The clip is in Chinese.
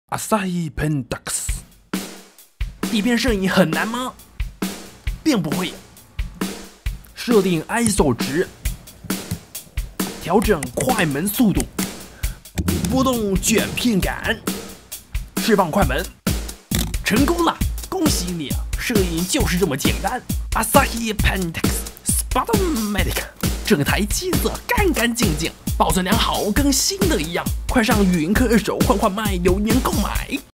Asahi Pentax。底片摄影很难吗？并不会。设定 ISO 值，调整快门速度，拨动卷片杆，释放快门，成功了！恭喜你啊！摄影就是这么简单。Asahi Pentax Spotmatic 整台机子干干净净，保存良好，跟新的一样。快上云客二手换换卖，留言购买。